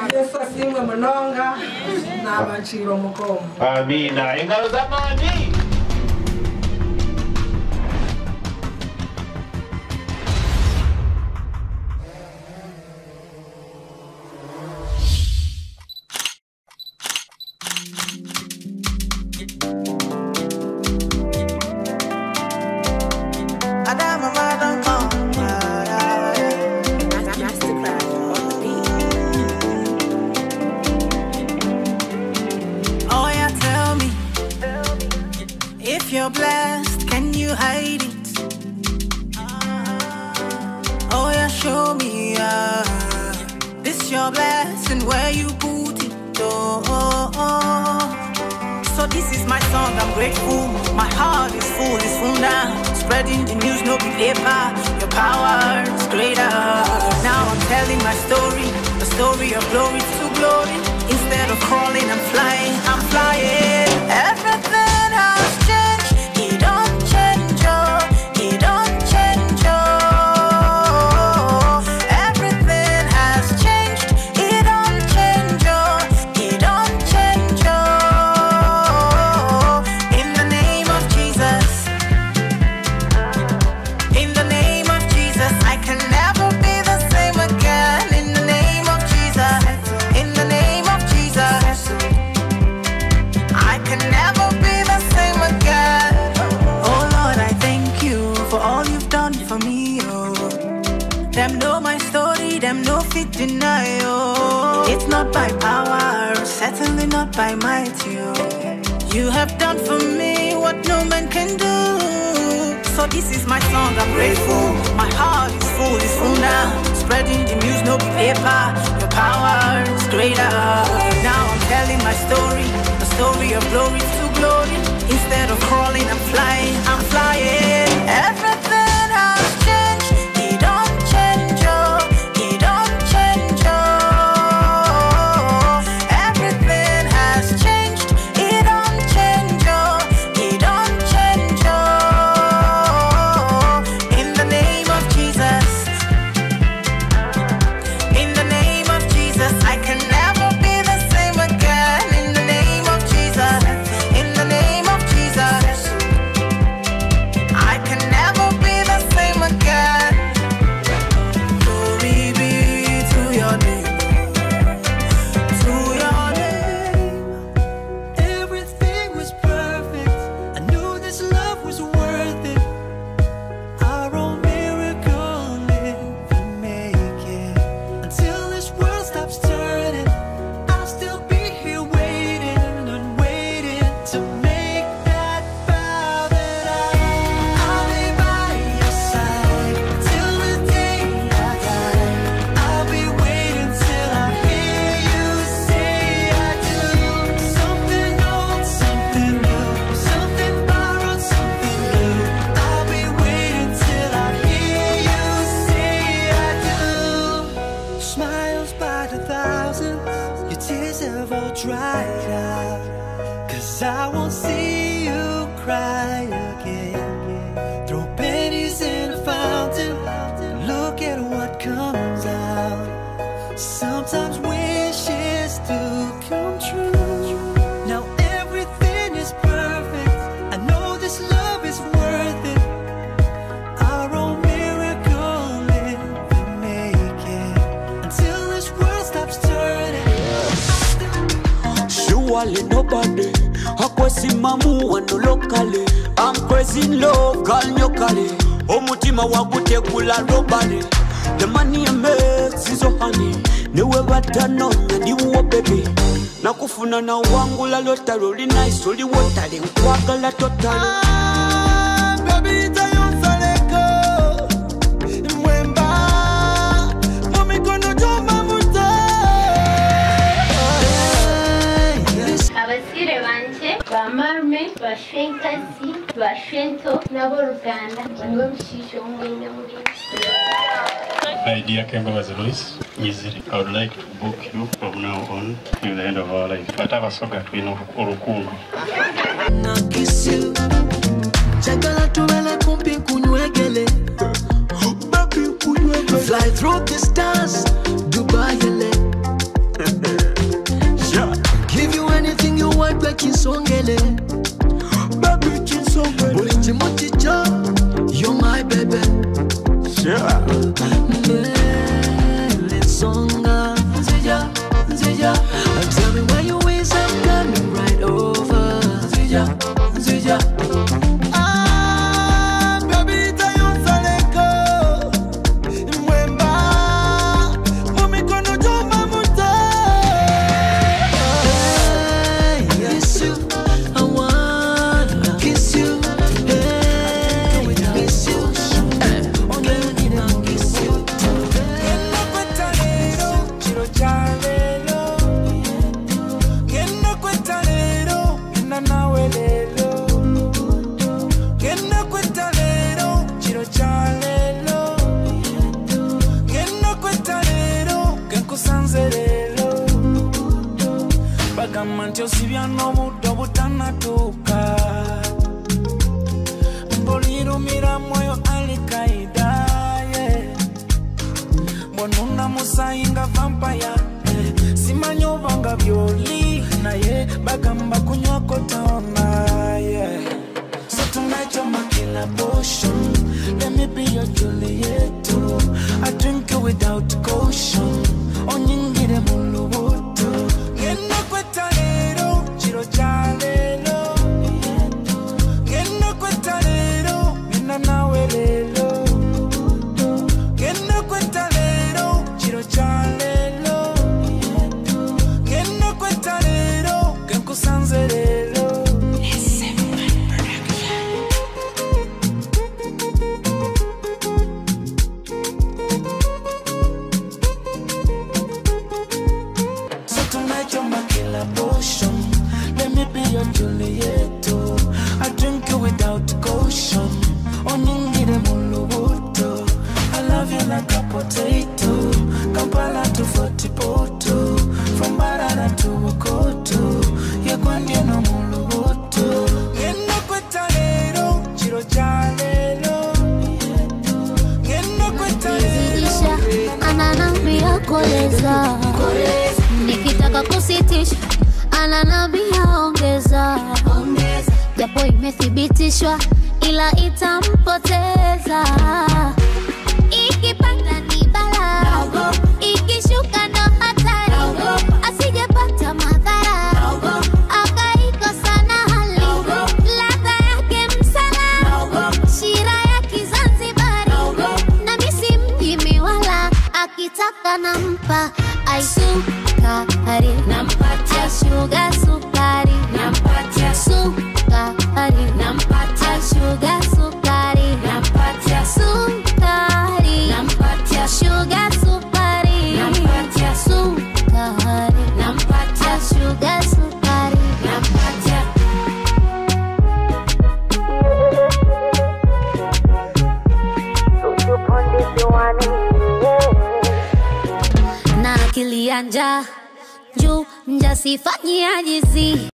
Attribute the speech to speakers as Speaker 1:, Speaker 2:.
Speaker 1: Yesu asimwe munonga n'abaciro mukomo.
Speaker 2: Amina. Ingalo zamani.
Speaker 3: You're blessed, can you hide it? Oh yeah, show me, this your blessing, where you put it, So this is my song, I'm grateful, my heart is full now. Spreading the news, no be paper, your power is greater. Now I'm telling my story, the story of glory to glory. Instead of crawling, I'm flying. Everything has changed. He don't change, he don't change, Everything has changed. He don't change, he don't change, In the name of Jesus, in the name of Jesus, I can never be the same again. In the name of Jesus, in the name of Jesus, I can never be the same again. Oh Lord, I thank you for all you've done for me, Them know my story, them no fit deny, It's not by power, certainly not by might, You have done for me what no man can do. So this is my song, I'm grateful. My heart is full now. Spreading the news, no paper. Your power is greater. Now I'm telling my story, the story of glory to glory. Instead of crawling, I'm flying. Everything has changed. He don't change, he don't change, Everything has changed. He don't change, he don't change, In the name of Jesus, in the name of Jesus, I can never be the same again. In the name of Jesus, in the name of Jesus, I can never be the same again. Glory be to your name, to your name.
Speaker 4: Everything was perfect. I knew this love was worth it. Our own miracle never make it. Until this world stops turning, I'll still be here waiting and waiting to make that vow that I'll be by your side till the day I die. I'll be waiting till I hear you say I do. Something old, something new, something borrowed, something new. I'll be waiting till I hear you say I do. Smiles by the thousands, your tears have all dried out. 'Cause I won't see you cry again. Throw pennies in a fountain, look at what comes out. Sometimes wishes do come true. Now everything is perfect. I know this love is worth it. Our own miracle never make it. Until this world stops turning.
Speaker 5: Surely nobody hakwesimamu wano locally. I'm crazy in love, girl nyokali. Omutima wagutegula robali. The money I make is so honey. Niwe batanonya ndiwo baby. Nakufuna na wangula lotalo li nice oli wotale nkwagala totally. Baby tayonsaleko mwemba mumikono joma muta.
Speaker 6: Abasire banje bamarme bashwenkasi bashwento nabo Ruganda niwe mushisho mwene muri.
Speaker 7: My dear Kemba Louis, easily. I would like to book you from now on till the end of our life. But I was so glad we know Urukungu.
Speaker 4: Fly through the stars, Dubai. chinsongele baby chinsongele ulinji muticho you're my baby
Speaker 5: Yeah.
Speaker 4: Let's song Nzija Nzija tell me where you is I'm coming right over Nzija Nzija baby tayonsaleko mwemba mumikono jomba muta kiss you I wanna kiss you kiss you
Speaker 8: Bagamantio siviano mudo butana tuka Mboliro mira moyo alikaida Bonuna musainga vampire Simanyo vanga violi na ye bagamba kunywa kotaona So tonight you're my killer potion Let me be your Juliet I drink you without caution Onyingire mulubuto Genda kwetalero chiro chalelo Genda kwetalero mina nawe lelo Genda kwetalero chiro chalelo Genda kwetalero kenkusanze lelo Potion. Let me be your Juliet. I drink you without caution. Oningire mulubuto. I love you like a potato. Kampala to Fortipoto. From Barara to Okoto. Yekwanye no mulubuto. Genda kwetalero chiro chalelo. Genda kwetalero
Speaker 9: ananambia koleza nikitaka kusitisha ananambia ongeza japo imethibitishwa ila itampoteza ikipanda ni bala ikishuka ndo hatari asijepata madhara akaikosa na hali ladha yake msala shira ya Kizanzibari na misi mjimi wala akitaka nampa aisukari nampatia sugar sukari nampatia sukari nampatia sugar sukari nampatia sukari nampatia sugar sukari nampatia sukari nampatia sugar sukari nampatia na akili anja juu njasifanyia jizi